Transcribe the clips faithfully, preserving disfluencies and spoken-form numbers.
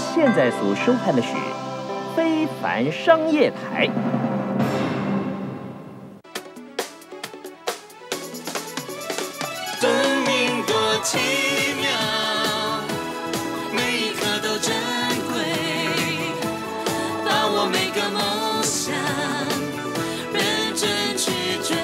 现在所收看的是非凡商业台。 生命多奇妙，每一刻都珍贵，把握每个梦想，认真去追。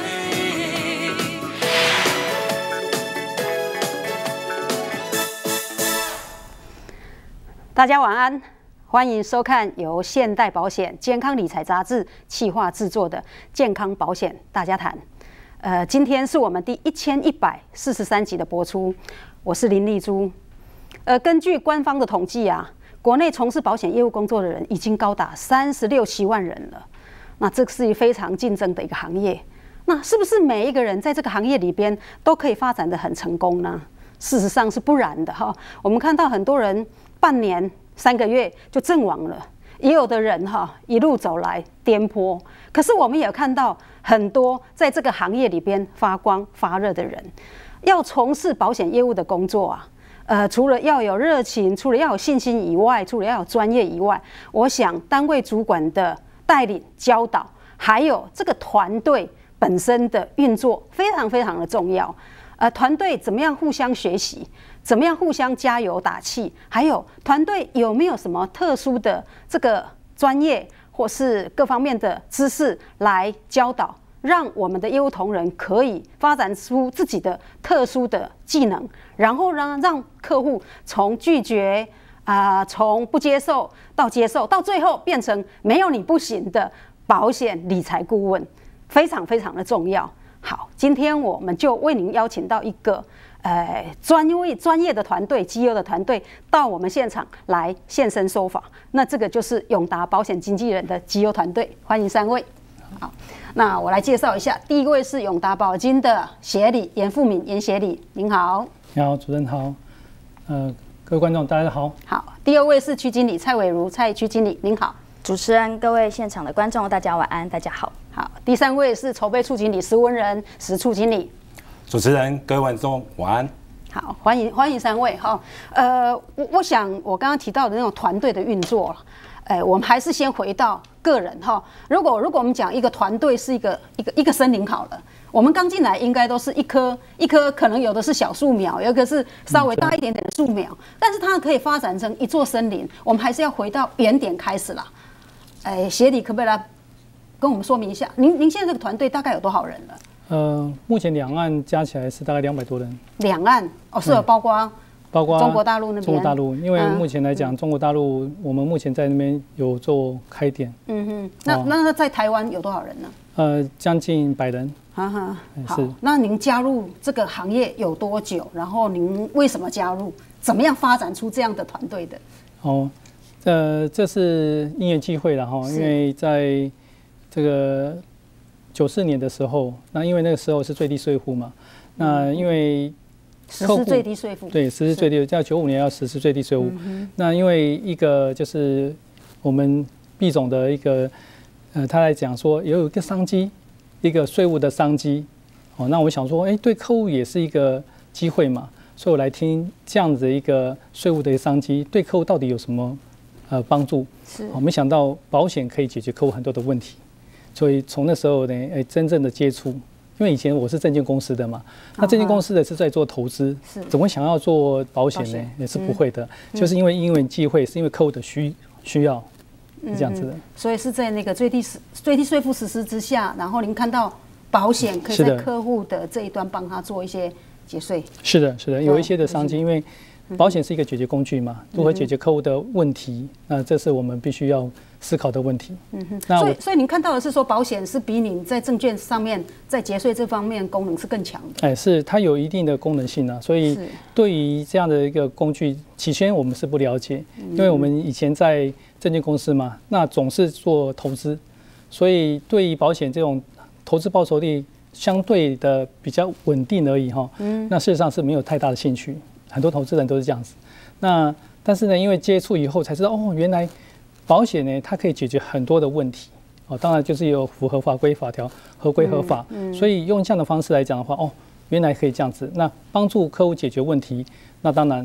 大家晚安，欢迎收看由现代保险健康理财杂志企划制作的《健康保险大家谈》。呃，今天是我们第一千一百四十三集的播出，我是林丽珠。呃，根据官方的统计啊，国内从事保险业务工作的人已经高达三十六七万人了。那这是非常竞争的一个行业。那是不是每一个人在这个行业里边都可以发展得很成功呢？事实上是不然的哈。我们看到很多人半年、三个月就阵亡了，也有的人哈一路走来颠簸。可是我们也看到很多在这个行业里边发光发热的人，要从事保险业务的工作啊，呃，除了要有热情，除了要有信心以外，除了要有专业以外，我想单位主管的带领教导，还有这个团队本身的运作，非常非常的重要。呃，团队怎么样互相学习，怎么样互相加油打气，还有团队有没有什么特殊的这个专业或是各方面的知识来教导，让我们的业务同仁可以发展出自己的特殊的技能，然后让让客户从拒绝啊、呃，从不接受到接受，到最后变成没有你不行的保险理财顾问，非常非常的重要。好，今天我们就为您邀请到一个呃专业专业的团队、绩优的团队到我们现场来现身说法。那这个就是永达保险经纪人的绩优团队，欢迎三位。好，那我来介绍一下，第一位是永达保经的协理严富敏，严协理，您好。 你好，主持人好。呃，各位观众大家好。 好，第二位是区经理蔡伟如，蔡区经理，您好。 主持人、各位现场的观众，大家晚安，大家好。 好，第三位是筹备处经理石文仁，石处经理。 主持人、各位观众晚安。 好，欢迎欢迎三位哈。呃，我我想我刚刚提到的那种团队的运作，呃，我们还是先回到个人哈。如果如果我们讲一个团队是一个一个一个森林好了，我们刚进来应该都是一棵一棵，可能有的是小树苗，有一个是稍微大一点点的树苗，但是它可以发展成一座森林。我们还是要回到原点开始啦。哎，协理可不可以来跟我们说明一下，您您现在这个团队大概有多少人了？ 呃，目前两岸加起来是大概两百多人。 两岸哦，是有包括包括中国大陆那边。 中国大陆，因为目前来讲， 嗯、 中国大陆我们目前在那边有做开店。 嗯哼，那、哦、那在台湾有多少人呢？ 呃，将近百人。 哈哈，好是。 那您加入这个行业有多久？然后您为什么加入？怎么样发展出这样的团队的？ 哦。呃，这是因缘际会了哈，因为在这个九四年的时候，那因为那个时候是最低税户嘛，那因为实施最低税负， 对，实施最低，在九五年要实施最低税务。那因为一个就是我们毕总的一个呃，他来讲说有一个商机，一个税务的商机，哦，那我想说，哎，对客户也是一个机会嘛，所以我来听这样子的一个税务的一个商机，对客户到底有什么？呃，帮助是，我没想到保险可以解决客户很多的问题，所以从那时候呢，哎，真正的接触，因为以前我是证券公司的嘛，那证券公司的是在做投资，是，怎么想要做保险呢？也是不会的，嗯、就是因为因为机会，是因为客户的需需要，是这样子的、嗯。 所以是在那个最低最低税负实施之下，然后您看到保险可以在客户的这一端帮他做一些节税。 是的，是的，有一些的商机，因为。保险是一个解决工具嘛，如何解决客户的问题，那这是我们必须要思考的问题。 嗯哼，那所以所以您看到的是说，保险是比你在证券上面在节税这方面功能是更强的。 哎，是它有一定的功能性啊，所以对于这样的一个工具，起先我们是不了解，因为我们以前在证券公司嘛，那总是做投资，所以对于保险这种投资报酬率相对的比较稳定而已哈。嗯，那事实上是没有太大的兴趣。很多投资人都是这样子，那但是呢，因为接触以后才知道，哦，原来保险呢，它可以解决很多的问题，哦，当然就是有符合法规法条，合规合法，嗯嗯、所以用这样的方式来讲的话，哦，原来可以这样子，那帮助客户解决问题，那当然这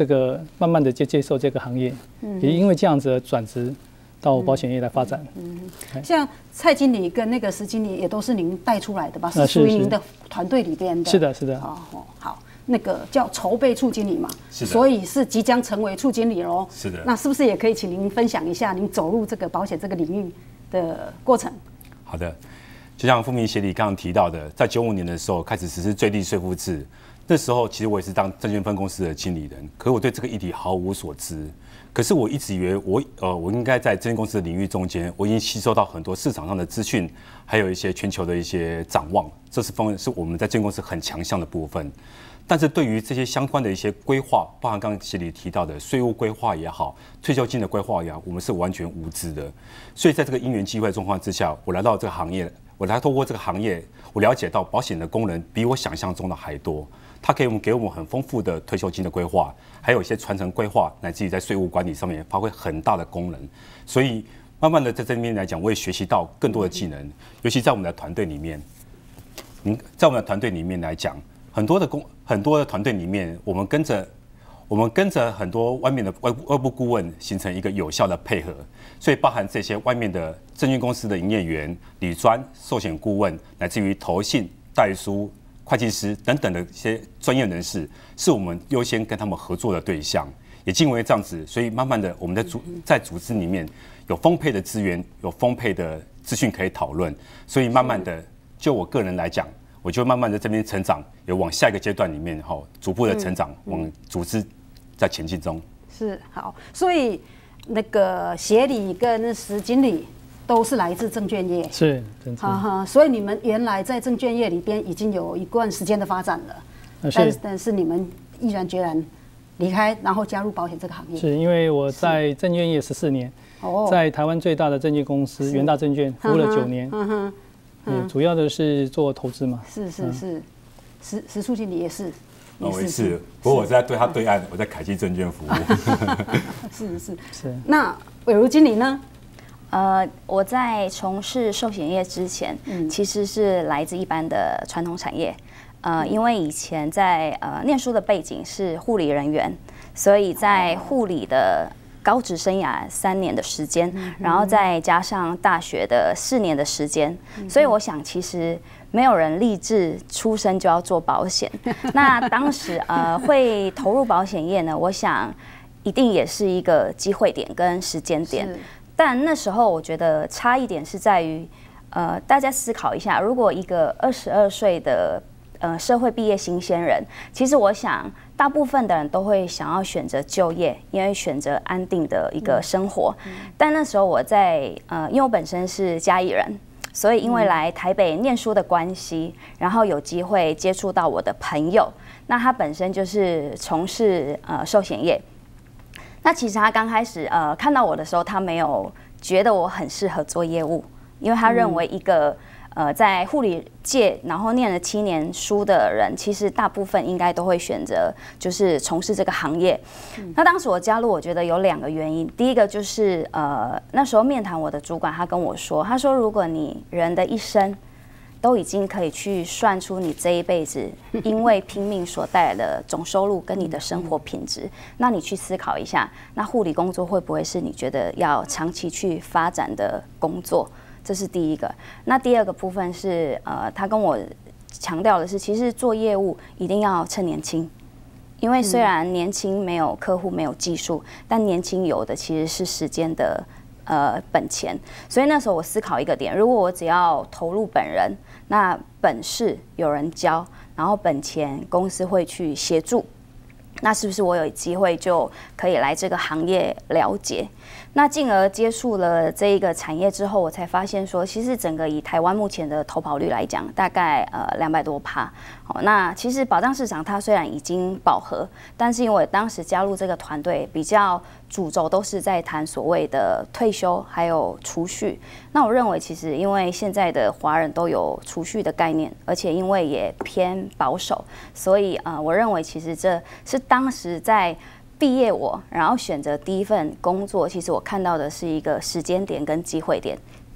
这个慢慢的接接受这个行业，也因为这样子而转职到保险业来发展。 嗯，嗯像蔡经理跟那个石经理也都是您带出来的吧？ 呃是属于您的团队里边的。 是的，是的。 哦，好，那个叫筹备处经理嘛， 是的， 所以是即将成为处经理喽。 是的。 那是不是也可以请您分享一下您走入这个保险这个领域的过程？ 好的，就像富民协理刚刚提到的，在九五年的时候开始实施最低税负制，那时候其实我也是当证券分公司的经理人，可是我对这个议题毫无所知。可是我一直以为我呃我应该在证券公司的领域中间，我已经吸收到很多市场上的资讯，还有一些全球的一些展望，这是方是我们在证券公司很强项的部分。但是对于这些相关的一些规划，包含刚刚协理提到的税务规划也好，退休金的规划也好，我们是完全无知的。所以在这个因缘机会状况之下，我来到这个行业，我来透过这个行业，我了解到保险的功能比我想象中的还多。它可以给我们很丰富的退休金的规划，还有一些传承规划，乃至于在税务管理上面发挥很大的功能。所以慢慢的在这边来讲，我也学习到更多的技能，尤其在我们的团队里面，嗯，在我们的团队里面来讲，很多的工很多的团队里面，我们跟着我们跟着很多外面的外外部顾问形成一个有效的配合，所以包含这些外面的证券公司的营业员、理专、寿险顾问，乃至于投信、代书、会计师等等的一些专业人士，是我们优先跟他们合作的对象。也因为这样子，所以慢慢的我们在组在组织里面有丰沛的资源，有丰沛的资讯可以讨论，所以慢慢的，就我个人来讲，我就慢慢的这边成长，有往下一个阶段里面哈，逐步的成长，往组织在前进中。 是好，所以那个协理跟石经理都是来自证券业， 是， 哈哈，所以你们原来在证券业里边已经有一段时间的发展了， 呃、 但是但是你们毅然决然离开，然后加入保险这个行业。 是因为我在证券业十四年，在台湾最大的证券公司元大证券服务了九年，嗯哼，嗯，主要的是做投资嘛。 是是是，石石处经理也是。 我也是，不过我在对他对岸，我在凯基证券服务。 是是是。那伟如经理呢？ 呃，我在从事寿险业之前，嗯，其实是来自一般的传统产业。呃，因为以前在呃念书的背景是护理人员，所以在护理的高职生涯三年的时间，然后再加上大学的四年的时间，所以我想其实没有人立志出生就要做保险。那当时呃会投入保险业呢，我想一定也是一个机会点跟时间点。但那时候我觉得差一点是在于，呃，大家思考一下，如果一个二十二岁的呃社会毕业新鲜人，其实我想大部分的人都会想要选择就业，因为选择安定的一个生活。嗯、但那时候我在呃，因为我本身是嘉义人，所以因为来台北念书的关系，然后有机会接触到我的朋友，那他本身就是从事呃寿险业。那其实他刚开始呃看到我的时候，他没有觉得我很适合做业务，因为他认为一个呃在护理界然后念了七年书的人，其实大部分应该都会选择就是从事这个行业。嗯、那当时我加入，我觉得有两个原因，第一个就是呃那时候面谈我的主管，他跟我说，他说如果你人的一生都已经可以去算出你这一辈子因为拼命所带来的总收入跟你的生活品质，那你去思考一下，那护理工作会不会是你觉得要长期去发展的工作？这是第一个。那第二个部分是，呃，他跟我强调的是，其实做业务一定要趁年轻，因为虽然年轻没有客户没有技术，但年轻有的其实是时间的呃本钱。所以那时候我思考一个点，如果我只要投入本人，那本事有人教，然后本钱公司会去协助，那是不是我有机会就可以来这个行业了解？那进而接触了这一个产业之后，我才发现说，其实整个以台湾目前的投保率来讲，大概呃两百多趴。哦，那其实保障市场它虽然已经饱和，但是因为我当时加入这个团队，比较主轴都是在谈所谓的退休还有储蓄。那我认为其实因为现在的华人都有储蓄的概念，而且因为也偏保守，所以呃我认为其实这是当时在毕业我，然后选择第一份工作，其实我看到的是一个时间点跟机会点。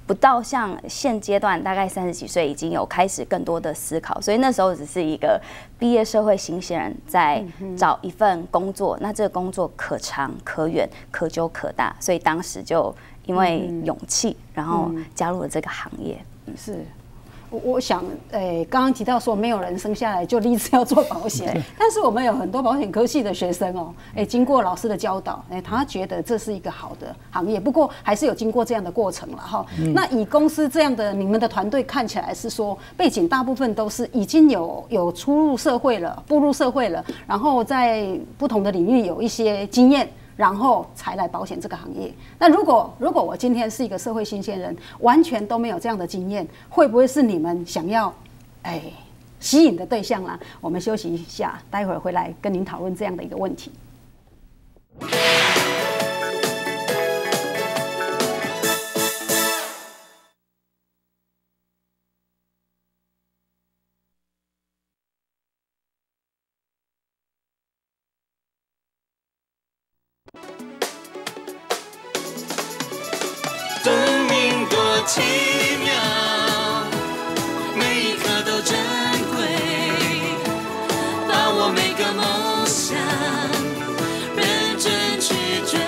不到像现阶段大概三十几岁已经有开始更多的思考，所以那时候只是一个毕业社会新鲜人在找一份工作，那这个工作可长可远，可久可大，所以当时就因为勇气，然后加入了这个行业。 是。我我想，诶、欸，刚刚提到说没有人生下来就立志要做保险，但是我们有很多保险科系的学生哦、喔，哎、欸，经过老师的教导，哎、欸，他觉得这是一个好的行业，不过还是有经过这样的过程了哈。嗯、那以公司这样的，你们的团队看起来是说背景大部分都是已经有有出入社会了，步入社会了，然后在不同的领域有一些经验。然后才来保险这个行业。那如果如果我今天是一个社会新鲜人，完全都没有这样的经验，会不会是你们想要哎吸引的对象啦？我们休息一下，待会儿回来跟您讨论这样的一个问题。 生命多奇妙，每一刻都珍贵，把握每个梦想，认真去追。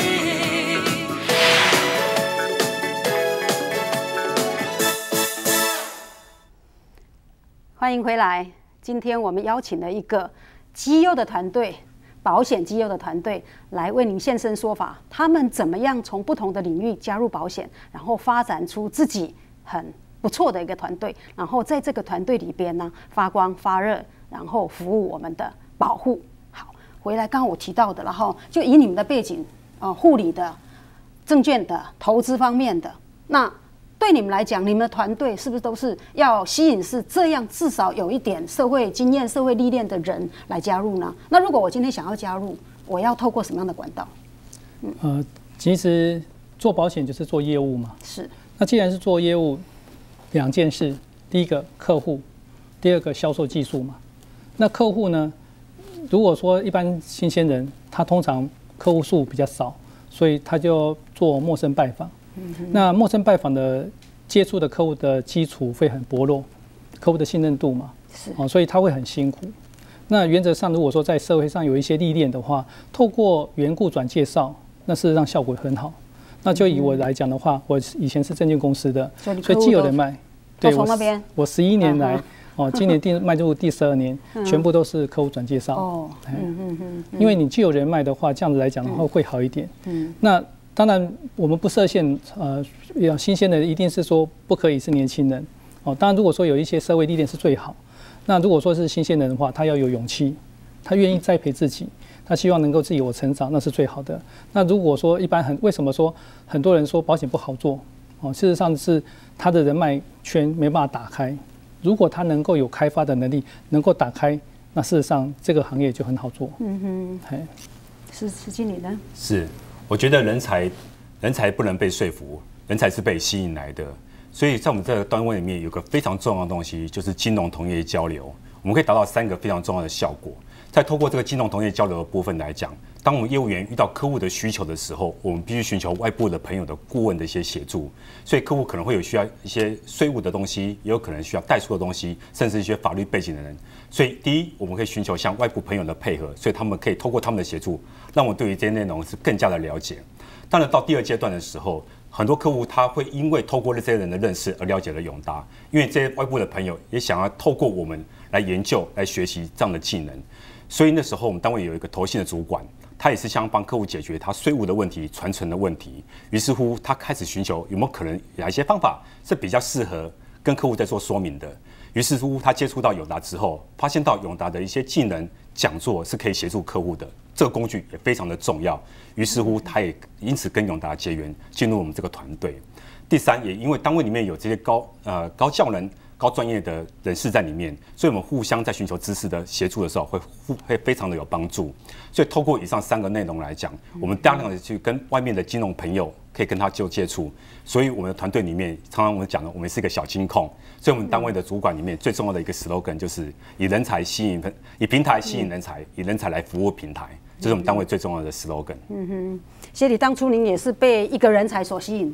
欢迎回来，今天我们邀请了一个绩优的团队。保险绩优的团队来为您现身说法，他们怎么样从不同的领域加入保险，然后发展出自己很不错的一个团队，然后在这个团队里边呢发光发热，然后服务我们的保护。好，回来刚刚我提到的，然后就以你们的背景，呃，护理的、证券的、投资方面的，那对你们来讲，你们的团队是不是都是要吸引是这样至少有一点社会经验、社会历练的人来加入呢？那如果我今天想要加入，我要透过什么样的管道？ 嗯、呃，其实做保险就是做业务嘛。 是。 那既然是做业务，两件事，第一个客户，第二个销售技术嘛。那客户呢？如果说一般新鲜人，他通常客户数比较少，所以他就做陌生拜访。那陌生拜访的接触的客户的基础会很薄弱，客户的信任度嘛，是哦，所以他会很辛苦。那原则上，如果说在社会上有一些历练的话，透过缘故转介绍，那事实上效果很好。那就以我来讲的话，我以前是证券公司的，所以既有人脉， 对，从那边， 我十一年来，哦，今年第迈入第十二年，全部都是客户转介绍。哦，嗯嗯嗯，因为你既有人脉的话，这样子来讲的话会好一点。嗯，那。当然，我们不设限，呃，新鲜的一定是说不可以是年轻人，哦。当然，如果说有一些社会历练是最好。那如果说是新鲜人的话，他要有勇气，他愿意栽培自己，他希望能够自己有成长，那是最好的。那如果说一般很为什么说很多人说保险不好做，哦，事实上是他的人脉圈没办法打开。如果他能够有开发的能力，能够打开，那事实上这个行业就很好做。嗯哼， 是是经理呢？ 是。我觉得人才，人才不能被说服，人才是被吸引来的。所以在我们这个单位里面，有个非常重要的东西，就是金融同业交流。我们可以达到三个非常重要的效果。在透过这个金融同业交流的部分来讲，当我们业务员遇到客户的需求的时候，我们必须寻求外部的朋友的顾问的一些协助。所以客户可能会有需要一些税务的东西，也有可能需要代书的东西，甚至一些法律背景的人。所以第一，我们可以寻求像外部朋友的配合，所以他们可以透过他们的协助，让我对于这些内容是更加的了解。当然到第二阶段的时候，很多客户他会因为透过这些人的认识而了解了永达，因为这些外部的朋友也想要透过我们来研究、来学习这样的技能。所以那时候我们单位有一个投信的主管，他也是想帮客户解决他税务的问题、传承的问题。于是乎，他开始寻求有没有可能哪一些方法是比较适合跟客户在做说明的。于是乎，他接触到永达之后，发现到永达的一些技能讲座是可以协助客户的，这个工具也非常的重要。于是乎，他也因此跟永达结缘，进入我们这个团队。第三，也因为单位里面有这些高呃高教能、高专业的人士在里面，所以我们互相在寻求知识的协助的时候，会会非常的有帮助。所以透过以上三个内容来讲，我们大量的去跟外面的金融朋友可以跟他就接触。所以我们的团队里面，常常我们讲的，我们是一个小金控。所以我们单位的主管里面最重要的一个 slogan 就是以人才吸引，以平台吸引人才，以人才来服务平台。这是我们单位最重要的 slogan。 嗯哼，谢理，当初您也是被一个人才所吸引的，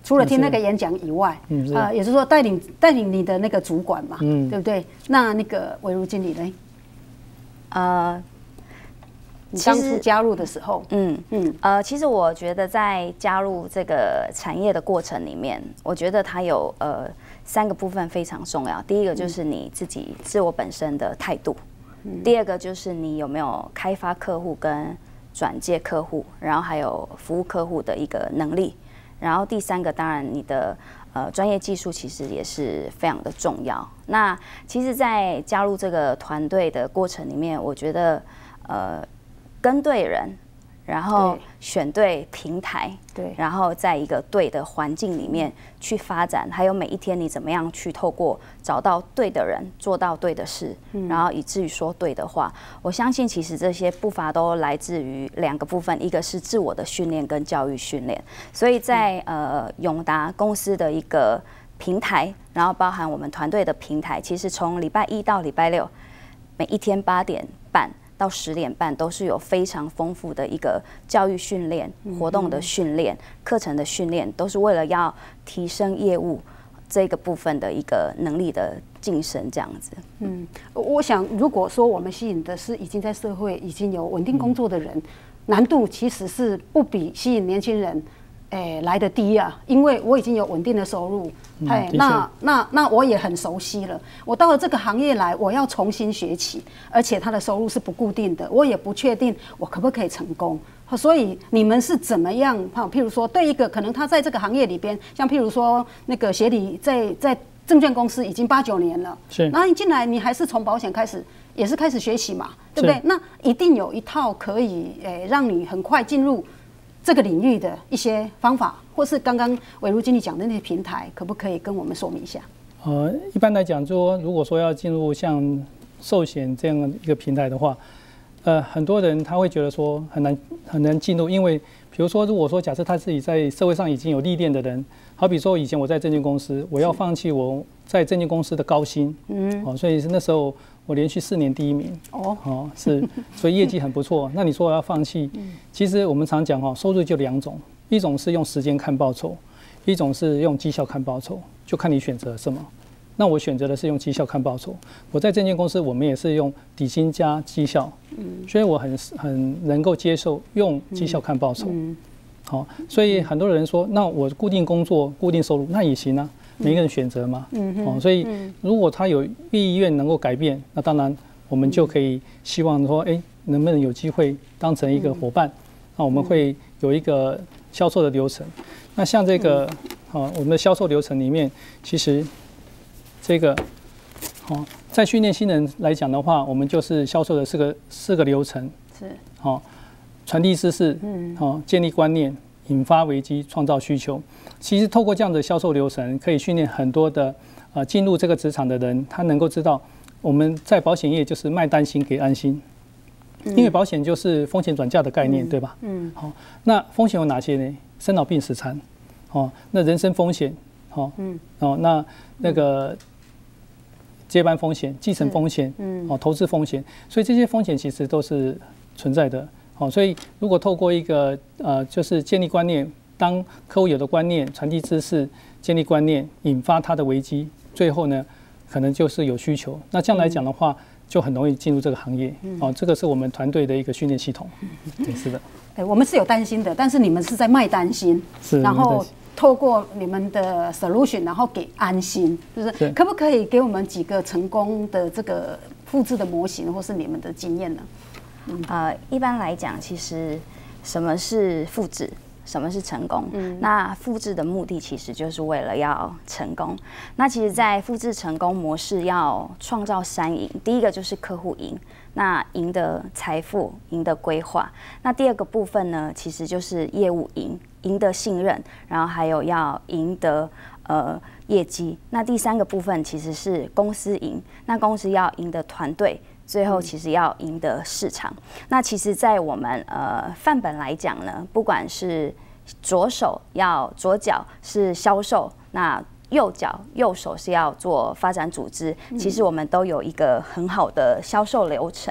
除了听那个演讲以外， 嗯， 啊、呃，也就是说带领带领你的那个主管嘛， 嗯， 对不对？那那个伟如经理呢？ 呃， 你当初加入的时候， 嗯嗯呃，其实我觉得在加入这个产业的过程里面，我觉得它有呃三个部分非常重要。第一个就是你自己自我本身的态度，嗯、第二个就是你有没有开发客户跟转介客户，然后还有服务客户的一个能力，然后第三个当然你的呃专业技术其实也是非常的重要。那其实，在加入这个团队的过程里面，我觉得呃。跟对人，然后选对平台，对，然后在一个对的环境里面去发展，还有每一天你怎么样去透过找到对的人，做到对的事，嗯、然后以至于说对的话，我相信其实这些步伐都来自于两个部分，一个是自我的训练跟教育训练。所以在呃永达公司的一个平台，然后包含我们团队的平台，其实从礼拜一到礼拜六，每一天八点半。到十点半都是有非常丰富的一个教育训练、活动的训练、课程的训练，都是为了要提升业务这个部分的一个能力的晋升，这样子。 嗯，我想如果说我们吸引的是已经在社会已经有稳定工作的人，嗯、难度其实是不比吸引年轻人。诶，来的低啊，因为我已经有稳定的收入，哎、嗯，那那那我也很熟悉了。我到了这个行业来，我要重新学起，而且他的收入是不固定的，我也不确定我可不可以成功。所以你们是怎么样？哈，譬如说，对一个可能他在这个行业里边，像譬如说那个协理在在证券公司已经八九年了， 是， 然后你进来，你还是从保险开始，也是开始学习嘛，对不对？那一定有一套可以诶让你很快进入这个领域的一些方法，或是刚刚伟如经理讲的那些平台，可不可以跟我们说明一下？ 呃，一般来讲，说如果说要进入像寿险这样一个平台的话，呃，很多人他会觉得说很难很难进入，因为比如说，如果说假设他自己在社会上已经有历练的人，好比说以前我在证券公司，我要放弃我在证券公司的高薪，嗯，哦，所以那时候我连续四年第一名，哦，哦是，所以业绩很不错。那你说我要放弃，其实我们常讲哈，收入就两种，一种是用时间看报酬，一种是用绩效看报酬，就看你选择什么。那我选择的是用绩效看报酬。我在证券公司，我们也是用底薪加绩效，所以我很很能够接受用绩效看报酬。好，所以很多人说，那我固定工作、固定收入，那也行啊，每个人选择嘛。哦，所以如果他有意愿能够改变，那当然我们就可以希望说，哎，能不能有机会当成一个伙伴？那我们会有一个销售的流程。那像这个，啊，我们的销售流程里面，其实这个，好，在训练新人来讲的话，我们就是销售的四个四个流程。是，好。传递知识，嗯，好，建立观念，引发危机，创造需求。其实透过这样的销售流程，可以训练很多的呃进入这个职场的人，他能够知道我们在保险业就是卖担心给安心，因为保险就是风险转嫁的概念，嗯、对吧？嗯，好，那风险有哪些呢？生老病死残，哦，那人身风险，哦，嗯，哦，那那个接班风险、继承风险，嗯，哦，投资风险，所以这些风险其实都是存在的。好，所以如果透过一个呃，就是建立观念，当客户有的观念，传递知识，建立观念，引发他的危机，最后呢，可能就是有需求。那这样来讲的话，就很容易进入这个行业。哦，这个是我们团队的一个训练系统。对，是的。 对，我们是有担心的，但是你们是在卖担心， 是， 然后透过你们的 solution， 然后给安心，就是可不可以给我们几个成功的这个复制的模型，或是你们的经验呢？ 呃，一般来讲，其实什么是复制，什么是成功？嗯，那复制的目的其实就是为了要成功。那其实，在复制成功模式要创造三赢，第一个就是客户赢，那赢得财富，赢得规划。那第二个部分呢，其实就是业务赢，赢得信任，然后还有要赢得呃业绩。那第三个部分其实是公司赢，那公司要赢得团队。最后其实要赢得市场。那其实，在我们呃范本来讲呢，不管是左手要左脚是销售，那右脚右手是要做发展组织，其实我们都有一个很好的销售流程。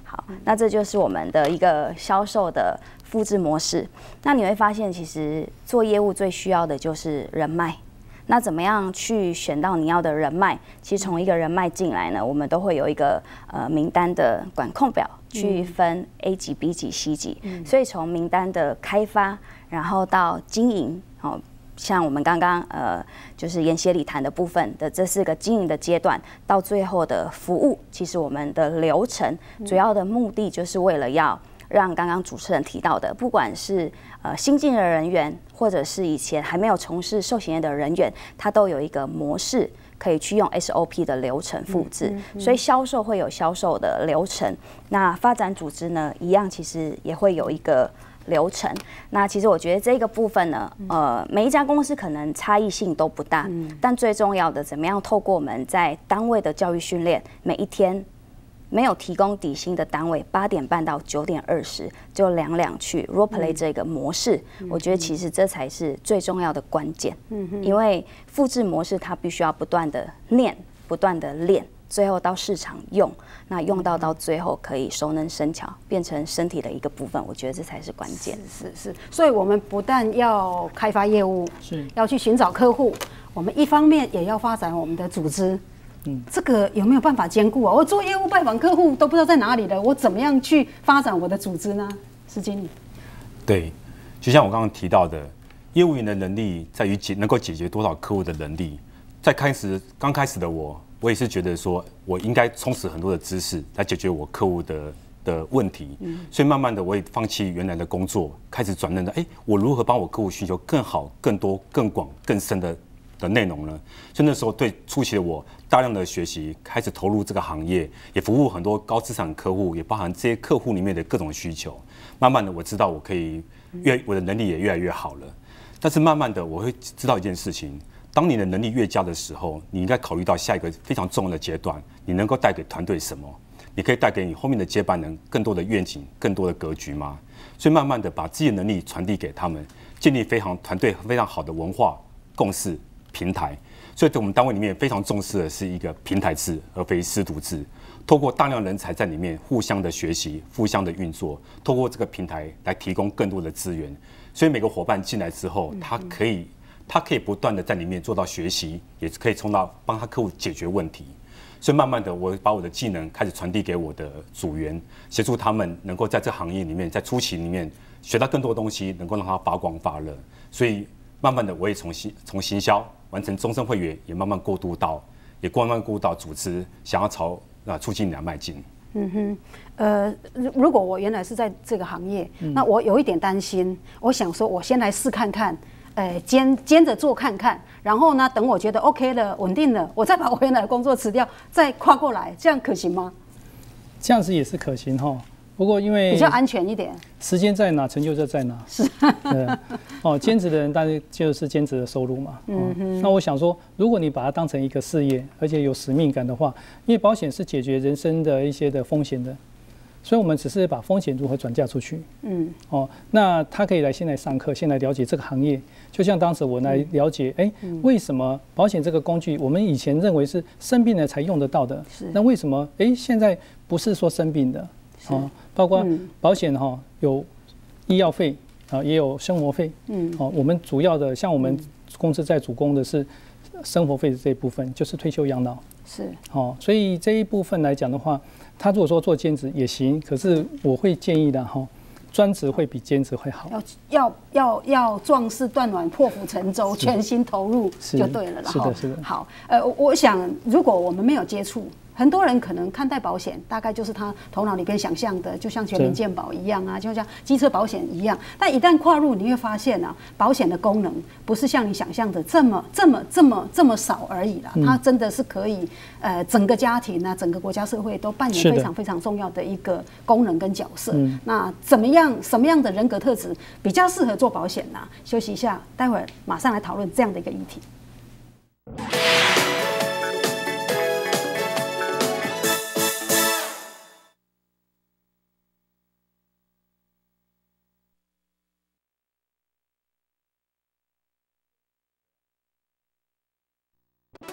好，那这就是我们的一个销售的复制模式。那你会发现，其实做业务最需要的就是人脉。那怎么样去选到你要的人脉？其实从一个人脉进来呢，我们都会有一个呃名单的管控表，去分 A 级、B 级、C 级。嗯、所以从名单的开发，然后到经营，哦，像我们刚刚呃就是研协理谈的部分的这四个经营的阶段，到最后的服务，其实我们的流程主要的目的就是为了要让刚刚主持人提到的，不管是呃新进的人员，或者是以前还没有从事寿险业的人员，他都有一个模式可以去用 S O P 的流程复制。嗯嗯嗯、所以销售会有销售的流程，那发展组织呢，一样其实也会有一个流程。那其实我觉得这个部分呢，呃，每一家公司可能差异性都不大，嗯、但最重要的，怎么样透过我们在单位的教育训练，每一天没有提供底薪的单位，八点半到九点二十就两两去 role play 这个模式，嗯、我觉得其实这才是最重要的关键。嗯、因为复制模式它必须要不断的念，不断的练，最后到市场用，那用到到最后可以熟能生巧，变成身体的一个部分。我觉得这才是关键。 是是是，所以我们不但要开发业务，是要去寻找客户，我们一方面也要发展我们的组织。嗯，这个有没有办法兼顾啊？我做业务拜访客户都不知道在哪里了，我怎么样去发展我的组织呢？施经理， 对，就像我刚刚提到的，业务员的能力在于解能够解决多少客户的能力。在开始刚开始的我，我也是觉得说我应该充实很多的知识来解决我客户的的问题。嗯，所以慢慢的我也放弃原来的工作，开始转任的，哎，我如何帮我客户寻求更好、更多、更广、更深的的内容呢？所以那时候对初期的我大量的学习，开始投入这个行业，也服务很多高资产客户，也包含这些客户里面的各种需求。慢慢的我知道我可以越我的能力也越来越好了。但是慢慢的我会知道一件事情，当你的能力越佳的时候，你应该考虑到下一个非常重要的阶段，你能够带给团队什么？你可以带给你后面的接班人更多的愿景、更多的格局吗？所以慢慢的把自己的能力传递给他们，建立非常团队非常好的文化共识平台。所以对我们单位里面非常重视的是一个平台制，而非师徒制。透过大量人才在里面互相的学习、互相的运作，透过这个平台来提供更多的资源。所以每个伙伴进来之后，他可以他可以不断的在里面做到学习，也可以从到帮他客户解决问题。所以慢慢的，我把我的技能开始传递给我的组员，协助他们能够在这行业里面，在初期里面学到更多东西，能够让他发光发热。所以慢慢的，我也从行从行销完成终身会员，也慢慢过渡到，也慢慢过渡到组织，想要朝啊促进来迈进。 嗯哼，呃，如果我原来是在这个行业，嗯、那我有一点担心，我想说，我先来试看看。呃，兼兼着做看看，然后呢，等我觉得 OK 了、稳定了，我再把我原来的工作辞掉，再跨过来，这样可行吗？ 这样子也是可行哈。不过因为比较安全一点， 时间在哪，成就就在哪。是，对，哦，兼职的人当然就是兼职的收入嘛。嗯哼。那我想说，如果你把它当成一个事业，而且有使命感的话，因为保险是解决人生的一些的风险的。所以，我们只是把风险如何转嫁出去。嗯，哦，那他可以来先来上课，先来了解这个行业。就像当时我来了解，哎、嗯欸，为什么保险这个工具，我们以前认为是生病了才用得到的，那为什么哎、欸、现在不是说生病的？哦，包括保险哈、哦、有医药费啊，也有生活费。嗯，哦，我们主要的像我们公司在主攻的是生活费的这一部分，就是退休养老。是，哦，所以这一部分来讲的话。他如果说做兼职也行，可是我会建议的哈，专职会比兼职会好。要要要要壮士断腕，破釜沉舟，全心投入就对了啦。 是的，是的。 好，呃，我想如果我们没有接触。很多人可能看待保险，大概就是他头脑里边想象的，就像全民健保一样啊，就像机车保险一样。但一旦跨入，你会发现啊，保险的功能不是像你想象的这么、这么、这么、这么少而已啦。嗯、它真的是可以，呃，整个家庭啊，整个国家社会都扮演非常非常重要的一个功能跟角色。嗯、那怎么样，什么样的人格特质比较适合做保险呢？休息一下，待会儿马上来讨论这样的一个议题。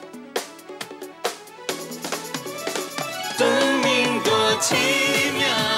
生命多奇妙，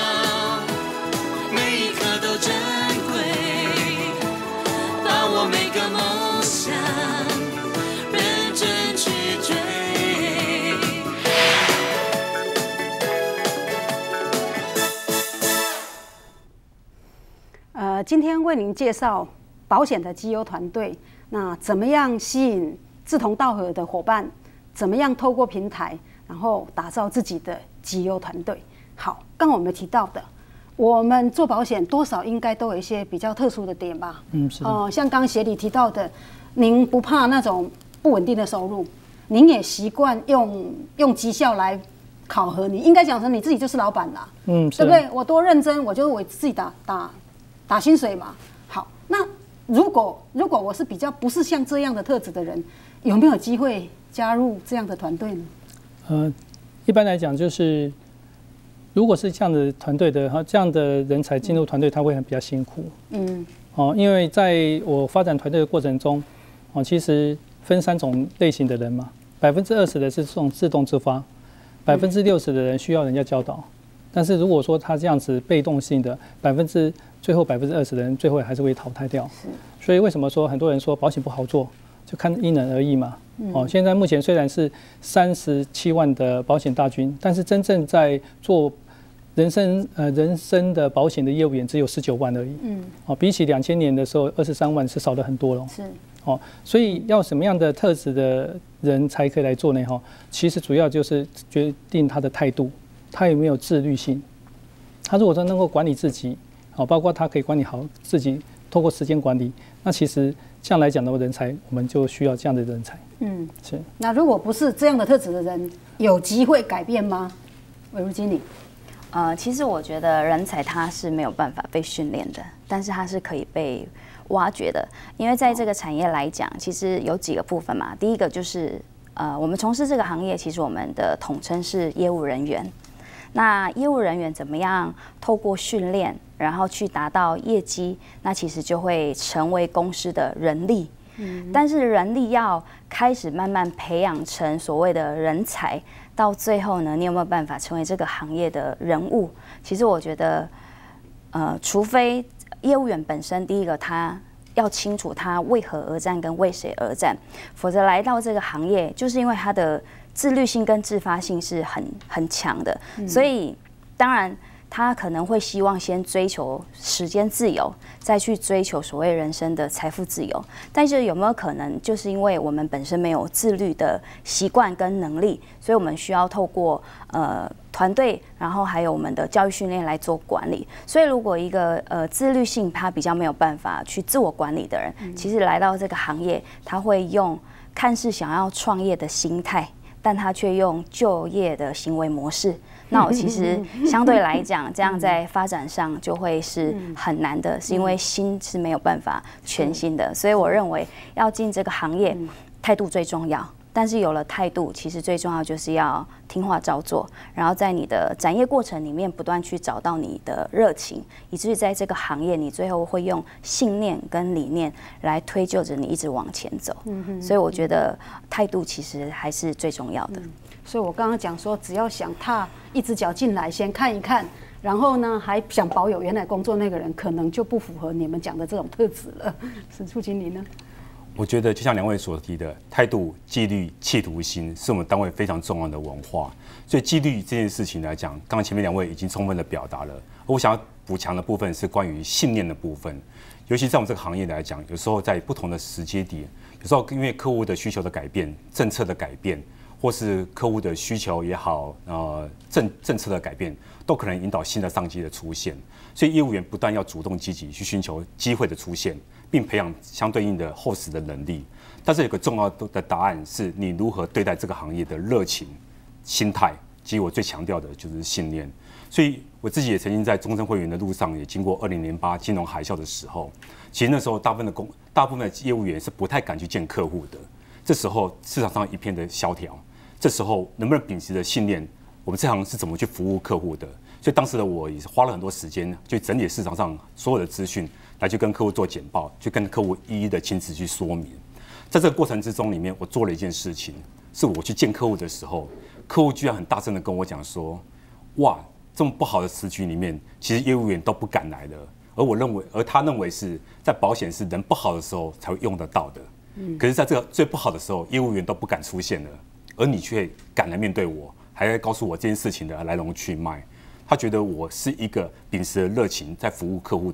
今天为您介绍保险的绩优团队，那怎么样吸引志同道合的伙伴？怎么样透过平台，然后打造自己的绩优团队？好，刚刚我们提到的，我们做保险多少应该都有一些比较特殊的点吧？ 嗯，是的。 哦、呃，像刚刚协理提到的，您不怕那种不稳定的收入，您也习惯用用绩效来考核你，应该讲成你自己就是老板啦， 嗯， 对不对？我多认真，我就我自己打打打薪水嘛。好，那如果如果我是比较不是像这样的特质的人，有没有机会加入这样的团队呢？ 呃，一般来讲就是，如果是这样的团队的，这样的人才进入团队，他会很比较辛苦。嗯，哦，因为在我发展团队的过程中，哦，其实分三种类型的人嘛，百分之二十的是这种自动自发。百分之六十的人需要人家教导，但是如果说他这样子被动性的，百分之最后百分之二十的人最后还是会淘汰掉。所以为什么说很多人说保险不好做，就看因人而异嘛。哦，现在目前虽然是三十七万的保险大军，但是真正在做人身呃人身的保险的业务员只有十九万而已。嗯，哦，比起两千年的时候二十三万是少了很多了。是。哦，所以要什么样的特质的人才可以来做呢？哈，其实主要就是决定他的态度，他有没有自律性。他如果说能够管理自己，好，包括他可以管理好自己，透过时间管理，那其实这样来讲的人才，我们就需要这样的人才。嗯，是。 那如果不是这样的特质的人，有机会改变吗？伟如经理。 呃，其实我觉得人才他是没有办法被训练的，但是他是可以被挖掘的，因为在这个产业来讲，其实有几个部分嘛。第一个就是，呃，我们从事这个行业，其实我们的统称是业务人员。那业务人员怎么样透过训练，然后去达到业绩，那其实就会成为公司的人力。嗯，但是人力要开始慢慢培养成所谓的人才，到最后呢，你有没有办法成为这个行业的人物？其实我觉得，呃，除非业务员本身，第一个他要清楚他为何而战跟为谁而战，否则来到这个行业，就是因为他的自律性跟自发性是很很强的，嗯、所以当然他可能会希望先追求时间自由，再去追求所谓人生的财富自由。但是有没有可能，就是因为我们本身没有自律的习惯跟能力，所以我们需要透过呃团队，然后还有我们的教育训练来做管理。所以如果一个呃自律性他比较没有办法去自我管理的人，嗯、其实来到这个行业，他会用看似想要创业的心态，但他却用就业的行为模式。那我其实相对来讲，这样在发展上就会是很难的，是因为心是没有办法全心的。所以我认为要进这个行业，态度最重要。但是有了态度，其实最重要就是要听话照做，然后在你的展业过程里面不断去找到你的热情，以至于在这个行业，你最后会用信念跟理念来推就着你一直往前走。所以我觉得态度其实还是最重要的。 所以我刚刚讲说，只要想踏一只脚进来，先看一看，然后呢，还想保有原来工作那个人，可能就不符合你们讲的这种特质了。沈处经理呢？ 我觉得就像两位所提的，态度、纪律、企图心是我们单位非常重要的文化。所以纪律这件事情来讲，刚刚前面两位已经充分的表达了。而我想要补强的部分是关于信念的部分，尤其在我们这个行业来讲，有时候在不同的时间点，有时候因为客户的需求的改变、政策的改变，或是客户的需求也好，呃，政政策的改变，都可能引导新的商机的出现。所以业务员不但要主动积极去寻求机会的出现，并培养相对应的厚实的能力。但是有个重要的答案是你如何对待这个行业的热情、心态，及我最强调的就是信念。所以我自己也曾经在终身会员的路上，也经过二零零八金融海啸的时候，其实那时候大部分的公大部分的业务员是不太敢去见客户的。这时候市场上一片的萧条，这时候能不能秉持着信念，我们这行是怎么去服务客户的？所以当时的我也是花了很多时间去整理市场上所有的资讯，来去跟客户做简报，去跟客户一一的亲自去说明。在这个过程之中里面，我做了一件事情，是我去见客户的时候，客户居然很大声的跟我讲说：“哇，这么不好的时局里面，其实业务员都不敢来的。”而我认为，而他认为是在保险是人不好的时候才会用得到的。嗯，可是在这个最不好的时候，业务员都不敢出现了，而你却敢来面对我，还在告诉我这件事情的来龙去脉。他觉得我是一个秉持了热情在服务客户的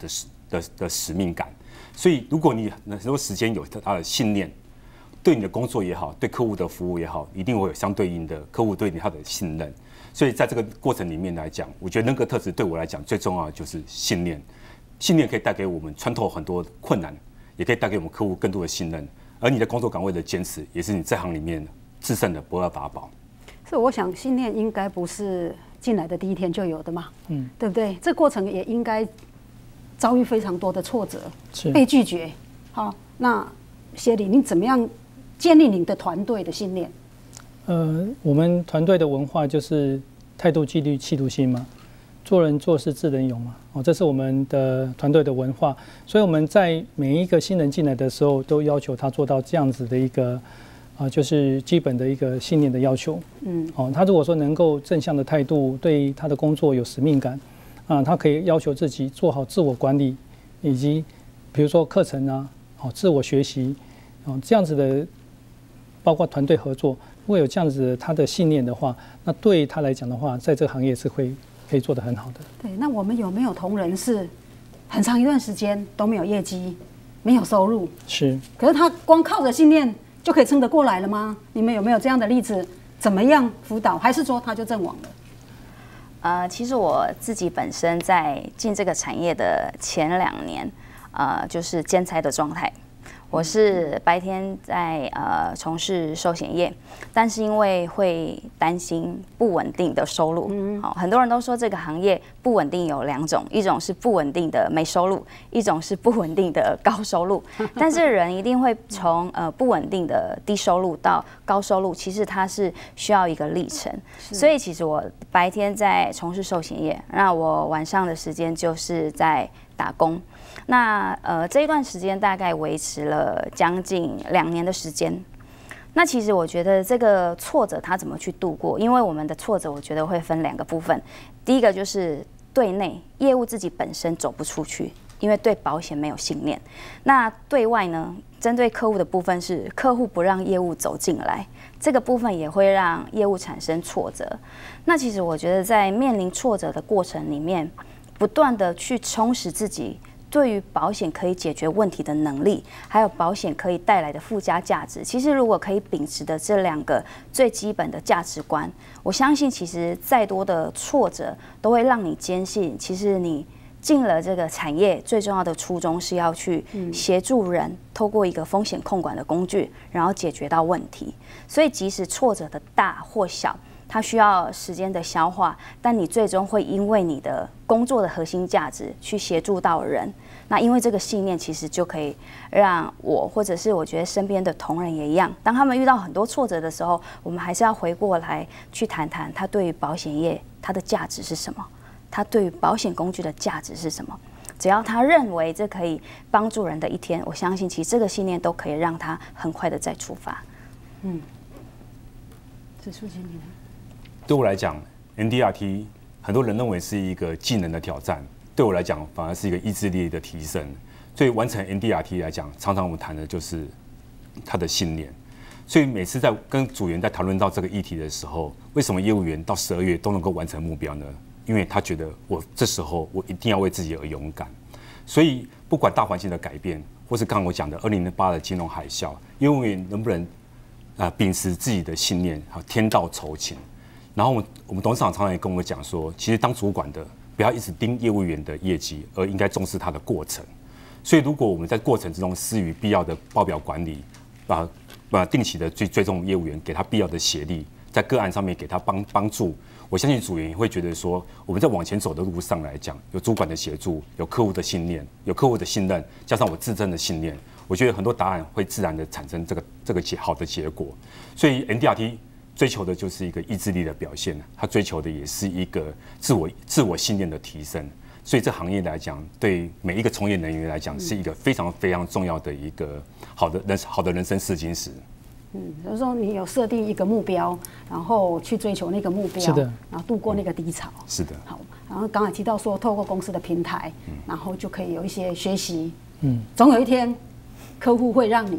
的的使命感。所以，如果你很多时间有他的信念，对你的工作也好，对客户的服务也好，一定会有相对应的客户对你他的信任。所以，在这个过程里面来讲，我觉得人格特质对我来讲最重要的就是信念。信念可以带给我们穿透很多困难，也可以带给我们客户更多的信任。而你的工作岗位的坚持，也是你这行里面制胜的不二法宝。 所以我想，信念应该不是进来的第一天就有的嘛，嗯，对不对？这过程也应该遭遇非常多的挫折，被拒绝。好，那协理，你怎么样建立你的团队的信念？ 呃，我们团队的文化就是态度、纪律、企图心嘛，做人做事、智人勇嘛。哦，这是我们的团队的文化。所以我们在每一个新人进来的时候，都要求他做到这样子的一个啊、呃，就是基本的一个信念的要求。嗯，哦，他如果说能够正向的态度，对他的工作有使命感，啊、呃，他可以要求自己做好自我管理，以及比如说课程啊，哦，自我学习，哦，这样子的，包括团队合作。如果有这样子他的信念的话，那对他来讲的话，在这个行业是会可以做得很好的。 对，那我们有没有同仁是很长一段时间都没有业绩、没有收入？ 是。 可是他光靠着信念就可以撑得过来了吗？你们有没有这样的例子？怎么样辅导？还是说他就阵亡了？ 呃，其实我自己本身在进这个产业的前两年，呃，就是兼差的状态。我是白天在呃从事寿险业，但是因为会担心不稳定的收入，嗯，好，很多人都说这个行业不稳定有两种，一种是不稳定的没收入，一种是不稳定的高收入。但是人一定会从呃不稳定的低收入到高收入，其实它是需要一个历程。所以其实我白天在从事寿险业，那我晚上的时间就是在打工。那呃这一段时间大概维持了将近两年的时间。那其实我觉得这个挫折他怎么去度过？因为我们的挫折，我觉得会分两个部分。第一个就是对内业务自己本身走不出去，因为对保险没有信念。那对外呢，针对客户的部分是客户不让业务走进来，这个部分也会让业务产生挫折。那其实我觉得在面临挫折的过程里面，不断的去充实自己对于保险可以解决问题的能力，还有保险可以带来的附加价值。其实如果可以秉持的这两个最基本的价值观，我相信其实再多的挫折都会让你坚信，其实你进了这个产业最重要的初衷是要去协助人，透过一个风险控管的工具，然后解决到问题。所以即使挫折的大或小，它需要时间的消化，但你最终会因为你的工作的核心价值去协助到人。那因为这个信念，其实就可以让我，或者是我觉得身边的同仁也一样，当他们遇到很多挫折的时候，我们还是要回过来去谈谈他对于保险业它的价值是什么，他对于保险工具的价值是什么。只要他认为这可以帮助人的一天，我相信其实这个信念都可以让他很快的再出发。嗯， 指数经理呢？ 对我来讲 ，N D R T 很多人认为是一个技能的挑战，对我来讲反而是一个意志力的提升。所以完成 N D R T 来讲，常常我们谈的就是他的信念。所以每次在跟组员在讨论到这个议题的时候，为什么业务员到十二月都能够完成目标呢？因为他觉得我这时候我一定要为自己而勇敢。所以不管大环境的改变，或是刚刚我讲的二零零八的金融海啸，业务员能不能啊、呃、秉持自己的信念，好天道酬勤。然后我们我们董事长常常也跟我讲说，其实当主管的不要一直盯业务员的业绩，而应该重视他的过程。所以如果我们在过程之中施予必要的报表管理，把把定期的追追踪业务员，给他必要的协力，在个案上面给他帮帮助，我相信组员也会觉得说，我们在往前走的路上来讲，有主管的协助，有客户的信念，有客户的信任，加上我自身的信念，我觉得很多答案会自然的产生这个这个结好的结果。所以 N D R T 追求的就是一个意志力的表现，他追求的也是一个自我自我信念的提升。所以这行业来讲，对每一个从业人员来讲，是一个非常非常重要的一个好的人好的人生试金石。 嗯，就是说你有设定一个目标，然后去追求那个目标， 是的， 然后度过那个低潮。 是的。 好，然后刚才提到说，透过公司的平台，然后就可以有一些学习。嗯，总有一天，客户会让你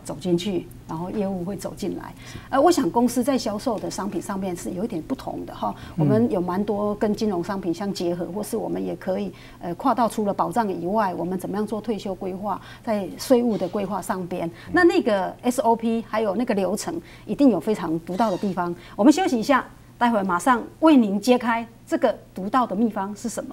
走进去，然后业务会走进来。呃，我想公司在销售的商品上面是有一点不同的哈。我们有蛮多跟金融商品相结合，或是我们也可以呃跨到除了保障以外，我们怎么样做退休规划，在税务的规划上边，那那个 S O P 还有那个流程，一定有非常独到的地方。我们休息一下，待会儿马上为您揭开这个独到的秘方是什么。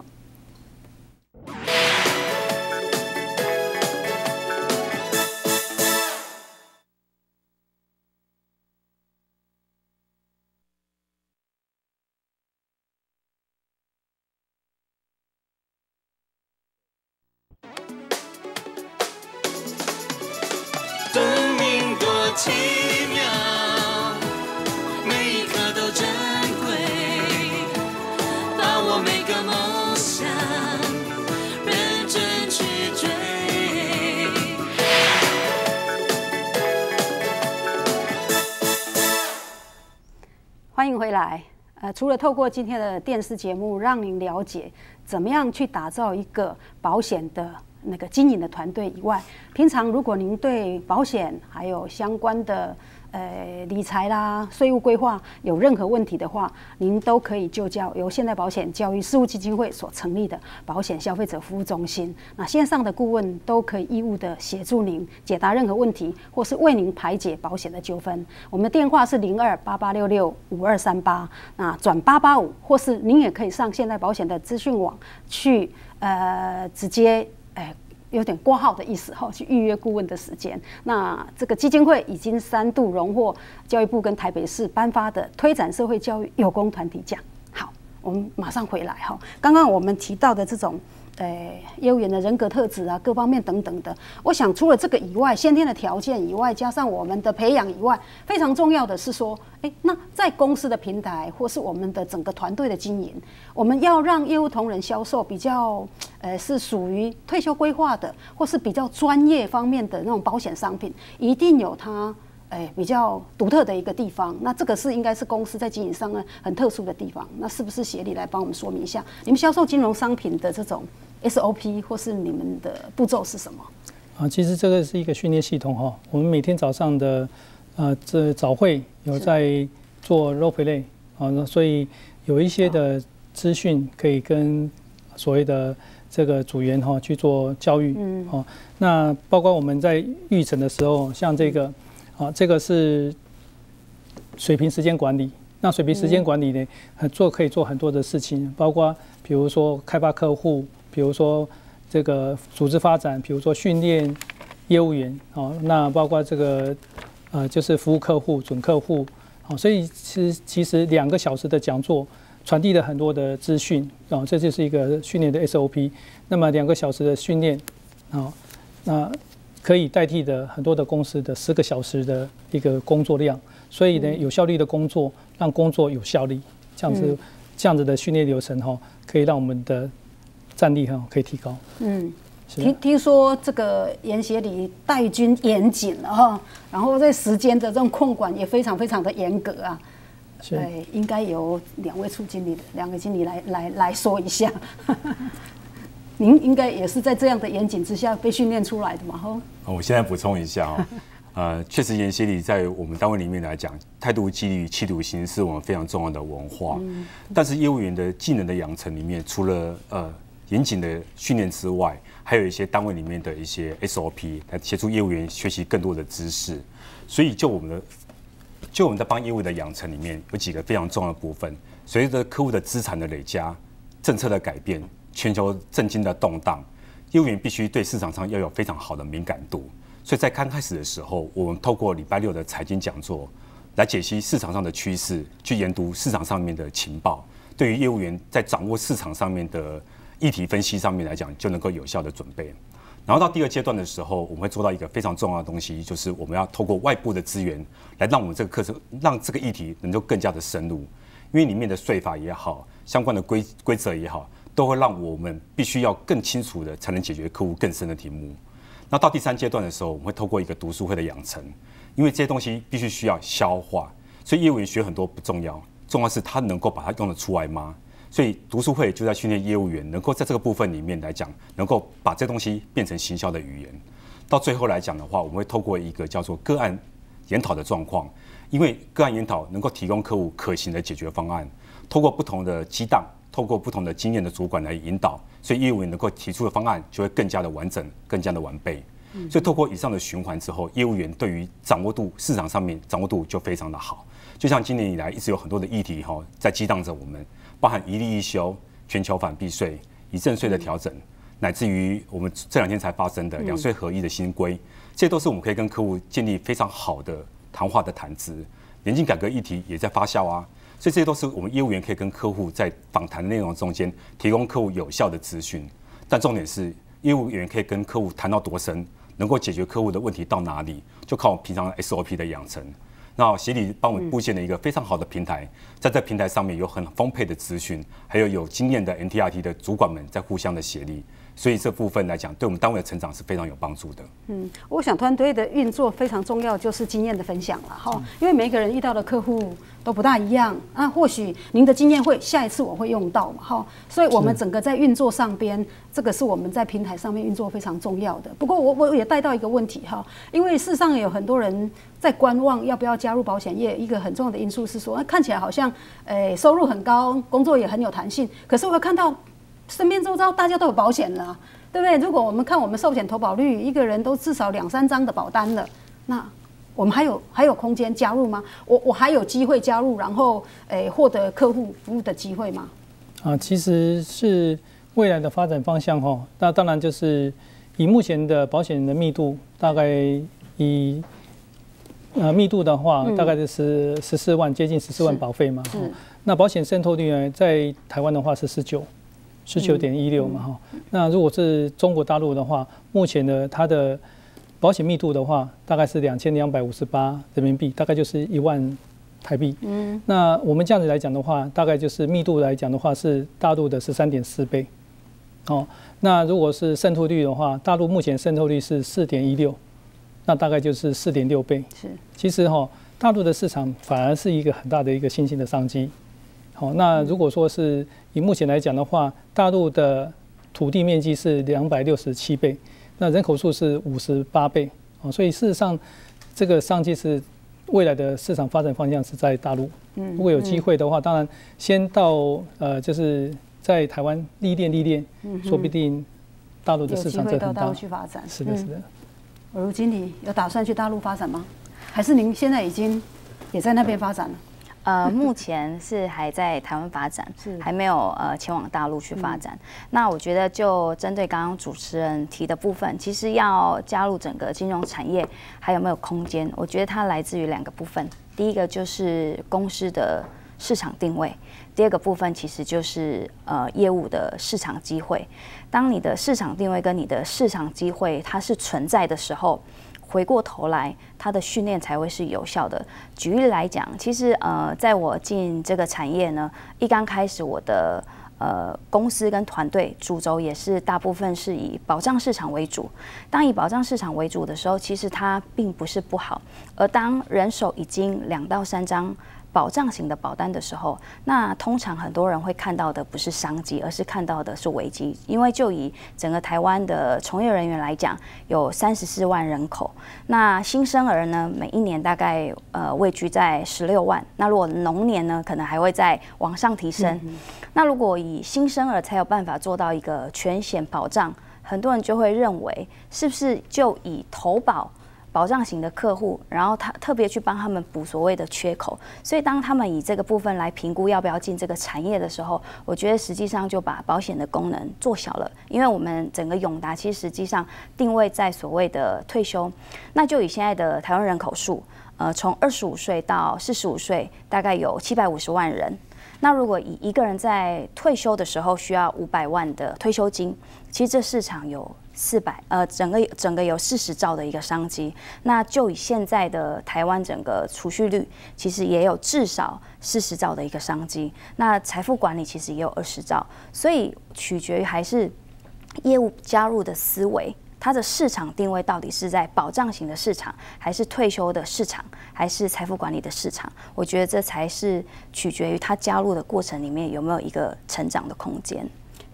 生命多奇妙，每一刻都珍贵，把握每个梦想，认真去追。 欢迎回来。呃，除了透过今天的电视节目让您了解怎么样去打造一个保险的那个经营的团队以外，平常如果您对保险还有相关的呃理财啦、税务规划有任何问题的话，您都可以就教由现代保险教育事务基金会所成立的保险消费者服务中心。那线上的顾问都可以义务的协助您解答任何问题，或是为您排解保险的纠纷。我们的电话是零二八八六六五二三八，那转八八五，或是您也可以上现代保险的资讯网去呃直接。哎，有点挂号的意思哈，去预约顾问的时间。那这个基金会已经三度荣获教育部跟台北市颁发的推展社会教育有功团体奖。好，我们马上回来哈。刚刚我们提到的这种呃业务员的人格特质啊，各方面等等的，我想除了这个以外，先天的条件以外，加上我们的培养以外，非常重要的是说，哎，那在公司的平台或是我们的整个团队的经营，我们要让业务同仁销售比较，呃，是属于退休规划的，或是比较专业方面的那种保险商品，一定有它，哎，比较独特的一个地方。那这个是应该是公司在经营上呢很特殊的地方。那是不是协理来帮我们说明一下，你们销售金融商品的这种 S O P 或是你们的步骤是什么？ 啊，其实这个是一个训练系统哈。我们每天早上的呃这早会有在做 role play 啊，所以有一些的资讯可以跟所谓的这个组员哈去做教育。嗯。哦，那包括我们在预诊的时候，像这个啊，这个是水平时间管理。那水平时间管理呢，很做可以做很多的事情，包括比如说开发客户，比如说这个组织发展，比如说训练业务员，哦，那包括这个呃就是服务客户、准客户，好，所以其实其实两个小时的讲座传递了很多的资讯，哦，这就是一个训练的 S O P。那么两个小时的训练，哦，那可以代替的很多的公司的十个小时的一个工作量，所以呢，有效率的工作让工作有效率，这样子、嗯、这样子的训练流程哈，可以让我们的战力哈可以提高。嗯， 听听说这个研协理带军严谨了哈，然后在时间的这种控管也非常非常的严格啊。对，应该由两位处经理、两个经理来来来说一下。您应该也是在这样的严谨之下被训练出来的嘛？吼。 我现在补充一下哦，呃，确实研协理在我们单位里面来讲，态度、纪律、企图心是我们非常重要的文化。嗯、但是业务员的技能的养成里面，除了呃严谨的训练之外，还有一些单位里面的一些 S O P 来协助业务员学习更多的知识。所以就我们的就我们在帮业务的养成里面，有几个非常重要的部分。随着客户的资产的累加、政策的改变、全球政经的动荡，业务员必须对市场上要有非常好的敏感度。所以在刚开始的时候，我们透过礼拜六的财经讲座来解析市场上的趋势，去研读市场上面的情报，对于业务员在掌握市场上面的议题分析上面来讲，就能够有效的准备。然后到第二阶段的时候，我们会做到一个非常重要的东西，就是我们要透过外部的资源来让我们这个课程，让这个议题能够更加的深入，因为里面的税法也好，相关的规规则也好，都会让我们必须要更清楚的才能解决客户更深的题目。那到第三阶段的时候，我们会透过一个读书会的养成，因为这些东西必须需要消化，所以业务员学很多不重要，重要是他能够把它用得出来吗？所以读书会就在训练业务员能够在这个部分里面来讲，能够把这东西变成行销的语言。 到最后来讲的话，我们会透过一个叫做个案研讨的状况，因为个案研讨能够提供客户可行的解决方案，透过不同的激荡，透过不同的经验的主管来引导，所以业务员能够提出的方案就会更加的完整，更加的完备。所以透过以上的循环之后，业务员对于掌握度市场上面掌握度就非常的好。就像今年以来一直有很多的议题哈在激荡着我们，包含一例一休、全球反避税、遗赠税的调整，乃至于我们这两天才发生的两税合一的新规，这些都是我们可以跟客户建立非常好的谈话的谈资。年金改革议题也在发酵啊，所以这些都是我们业务员可以跟客户在访谈内容中间提供客户有效的资讯。但重点是，业务员可以跟客户谈到多深，能够解决客户的问题到哪里，就靠我们平常 S O P 的养成。那协理帮我们布建了一个非常好的平台，在这平台上面有很丰沛的资讯，还有有经验的 N T R T 的主管们在互相的协力，所以这部分来讲，对我们单位的成长是非常有帮助的。 嗯，我想团队的运作非常重要，就是经验的分享了哈，因为每个人遇到的客户都不大一样啊，或许您的经验会下一次我会用到嘛哈，所以我们整个在运作上边，这个是我们在平台上面运作非常重要的。不过我我也带到一个问题哈，因为事实上有很多人在观望要不要加入保险业，一个很重要的因素是说，看起来好像诶、欸、收入很高，工作也很有弹性，可是我看到身边周遭大家都有保险了，对不对？如果我们看我们寿险投保率，一个人都至少两三张的保单了，那我们还有还有空间加入吗？我我还有机会加入，然后诶获得客户服务的机会吗？ 啊，其实是未来的发展方向哈。那当然就是以目前的保险的密度，大概以呃密度的话，大概就是十四万，接近十四万保费嘛。 是。 那保险渗透率呢，在台湾的话是十九。十九点一六嘛哈，那如果是中国大陆的话，目前的它的保险密度的话，大概是两千两百五十八人民币，大概就是一万台币。嗯，那我们这样子来讲的话，大概就是密度来讲的话是大陆的十三点四倍。哦，那如果是渗透率的话，大陆目前渗透率是四点一六，那大概就是四点六倍。 是， 其实哈，大陆的市场反而是一个很大的一个新兴的商机。好，那如果说是以目前来讲的话，大陆的土地面积是两百六十七倍，那人口数是五十八倍，哦，所以事实上，这个商机是未来的市场发展方向是在大陆。嗯，如果有机会的话，当然先到呃，就是在台湾历练历练，说不定大陆的市场在很大。 有机会到大陆去发展。 是的，是的。 尔如经理有打算去大陆发展吗？还是您现在已经也在那边发展了？ 呃，目前是还在台湾发展，还没有呃前往大陆去发展。嗯、那我觉得就针对刚刚主持人提的部分，其实要加入整个金融产业还有没有空间？我觉得它来自于两个部分，第一个就是公司的市场定位，第二个部分其实就是呃业务的市场机会。当你的市场定位跟你的市场机会它是存在的时候，回过头来，它的训练才会是有效的。举例来讲，其实呃，在我进这个产业呢，一刚开始我的呃公司跟团队主轴也是大部分是以保障市场为主。当以保障市场为主的时候，其实它并不是不好。而当人手已经两到三张保障型的保单的时候，那通常很多人会看到的不是商机，而是看到的是危机。因为就以整个台湾的从业人员来讲，有三十四万人口，那新生儿呢，每一年大概呃位居在十六万。那如果龙年呢，可能还会再往上提升。嗯、那如果以新生儿才有办法做到一个全险保障，很多人就会认为，是不是就以投保保障型的客户，然后他特别去帮他们补所谓的缺口，所以当他们以这个部分来评估要不要进这个产业的时候，我觉得实际上就把保险的功能做小了，因为我们整个永达其实实际上定位在所谓的退休，那就以现在的台湾人口数，呃，从二十五岁到四十五岁，大概有七百五十万人。那如果以一个人在退休的时候需要五百万的退休金，其实这市场有四百呃整个整个有四十兆的一个商机。那就以现在的台湾整个储蓄率，其实也有至少四十兆的一个商机。那财富管理其实也有二十兆，所以取决于还是业务加入的思维。它的市场定位到底是在保障型的市场，还是退休的市场，还是财富管理的市场？我觉得这才是取决于它加入的过程里面有没有一个成长的空间。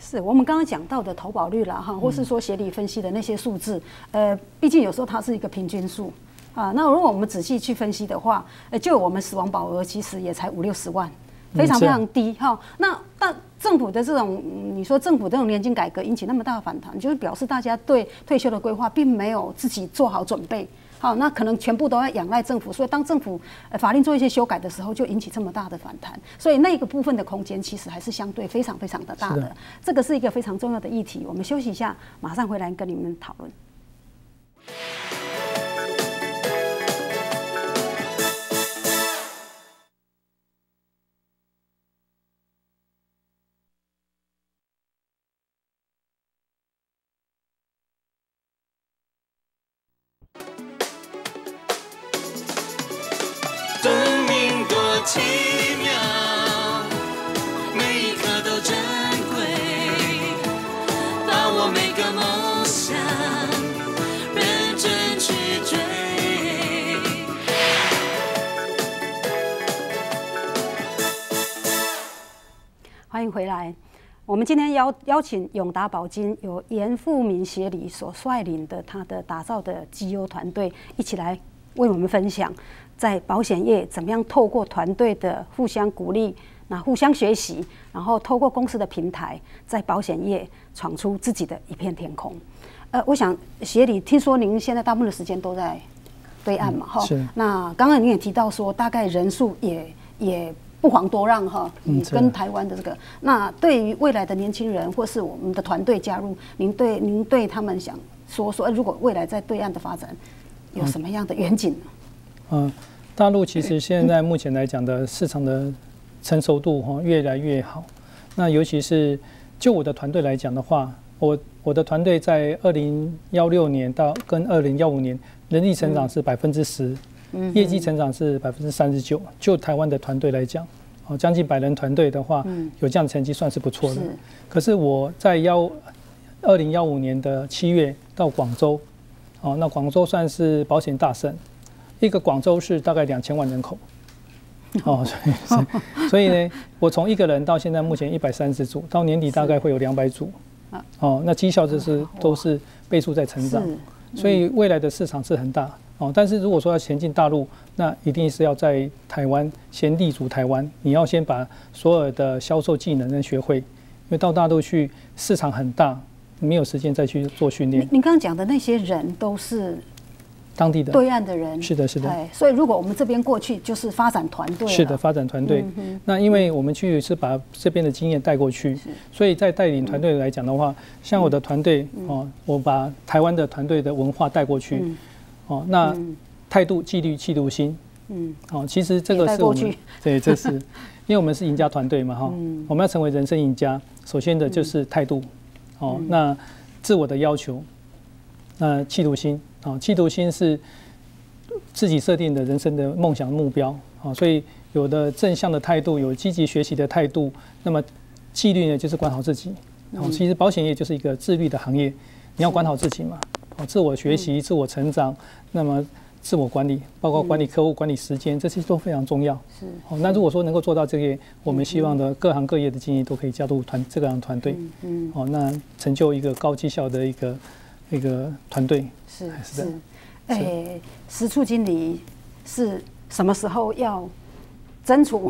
是我们刚刚讲到的投保率啦，哈，或是说协理分析的那些数字，呃，毕竟有时候它是一个平均数啊。那如果我们仔细去分析的话，呃，就我们死亡保额其实也才五六十万，非常非常低哈。那但政府的这种，你说政府这种年金改革引起那么大的反弹，就是表示大家对退休的规划并没有自己做好准备。好，那可能全部都要仰赖政府，所以当政府呃法令做一些修改的时候，就引起这么大的反弹。所以那个部分的空间其实还是相对非常非常的大的。的这个是一个非常重要的议题。我们休息一下，马上回来跟你们讨论。 生命多奇妙，每一刻都珍贵，把握每个梦想，认真去追。 欢迎回来。我们今天邀邀请永达保金由严富民协理所率领的他的打造的绩优团队，一起来为我们分享。在保险业怎么样透过团队的互相鼓励，那互相学习，然后透过公司的平台，在保险业闯出自己的一片天空。呃，我想协理，听说您现在大部分的时间都在对岸嘛，哈、嗯。那刚刚您也提到说，大概人数也也不遑多让哈，嗯，跟台湾的这个。那对于未来的年轻人或是我们的团队加入，您对您对他们想说说，如果未来在对岸的发展有什么样的远景呢？ 嗯，大陆其实现在目前来讲的市场的成熟度哈越来越好。那尤其是就我的团队来讲的话，我我的团队在二零幺六年到跟二零幺五年人力成长是百分之十，业绩成长是百分之三十九。就台湾的团队来讲，哦，将近百人团队的话，有这样的成绩算是不错的。可是我在幺二零幺五年的七月到广州，哦，那广州算是保险大省。一个广州市大概两千万人口，哦，所以所以呢，我从一个人到现在目前一百三十组，到年底大概会有两百组，哦，那绩效就是都是倍数在成长，所以未来的市场是很大哦。但是如果说要前进大陆，那一定是要在台湾先立足台湾，你要先把所有的销售技能能学会，因为到大陆去市场很大，没有时间再去做训练。 您刚刚讲的那些人都是。 当地的对岸的人是的，是的。 所以如果我们这边过去，就是发展团队。 是的，发展团队。嗯、那因为我们去是把这边的经验带过去，所以在带领团队来讲的话，嗯、像我的团队、嗯、哦，我把台湾的团队的文化带过去，嗯、哦，那态度、纪律、企图心，嗯，哦，其实这个是我们对，这是因为我们是赢家团队嘛，哈、嗯，我们要成为人生赢家，首先的就是态度，哦，嗯、那自我的要求，那企图心。啊，企图心是自己设定的人生的梦想目标啊，所以有的正向的态度，有积极学习的态度，那么纪律呢，就是管好自己。哦，其实保险业就是一个自律的行业，你要管好自己嘛。哦，自我学习、自我成长，那么自我管理，包括管理客户、管理时间，这些都非常重要。是。哦，那如果说能够做到这些，我们希望的各行各业的经理都可以加入团这个样团队。嗯。哦，那成就一个高绩效的一个一个团队。 是是，诶，时处经理是什么时候要增除？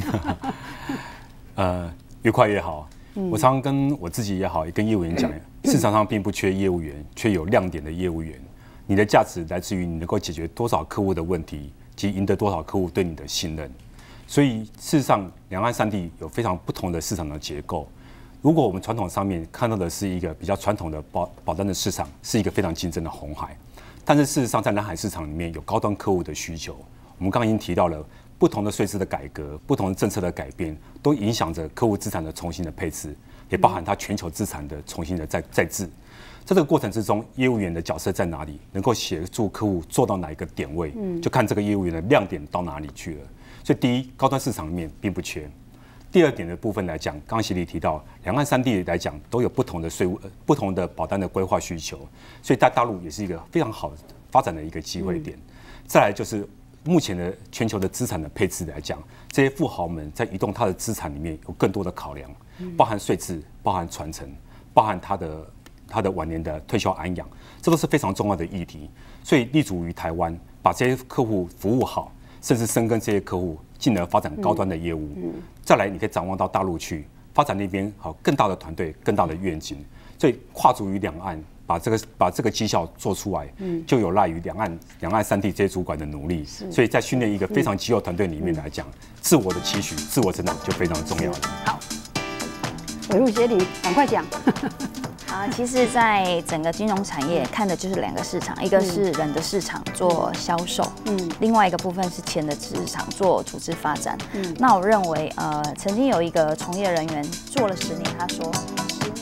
呃，越快越好。嗯、我常常跟我自己也好，也跟业务员讲，市场上并不缺业务员，却有亮点的业务员。你的价值来自于你能够解决多少客户的问题，及赢得多少客户对你的信任。所以，事实上，两岸三地有非常不同的市场的结构。如果我们传统上面看到的是一个比较传统的保保单的市场，是一个非常竞争的红海，但是事实上在南海市场里面有高端客户的需求。我们刚刚已经提到了不同的税制的改革、不同的政策的改变，都影响着客户资产的重新的配置，也包含它全球资产的重新的再再制。在这个过程之中，业务员的角色在哪里？能够协助客户做到哪一个点位，就看这个业务员的亮点到哪里去了。所以第一，高端市场里面并不缺。第二点的部分来讲，刚刚协理提到，两岸三地来讲都有不同的税务、不同的保单的规划需求，所以在大陆也是一个非常好发展的一个机会点。嗯、再来就是目前的全球的资产的配置来讲，这些富豪们在移动他的资产里面有更多的考量，包含税制、包含传承、包含他的他的晚年的退休安养，这都是非常重要的议题。所以立足于台湾，把这些客户服务好，甚至深耕这些客户，进而发展高端的业务。再来，你可以展望到大陆去发展那边好更大的团队、更大的愿景。所以跨足于两岸。把这个把这个绩效做出来，嗯，就有赖于两岸两岸三地这些主管的努力。所以在训练一个非常绩优团队里面来讲，嗯、自我的期许、自我成长就非常重要了。 好，伟路协理，赶快讲。 啊，其实，在整个金融产业看的就是两个市场，一个是人的市场做销售，嗯，另外一个部分是钱的市场做组织发展。嗯，那我认为，呃，曾经有一个从业人员做了十年，他说。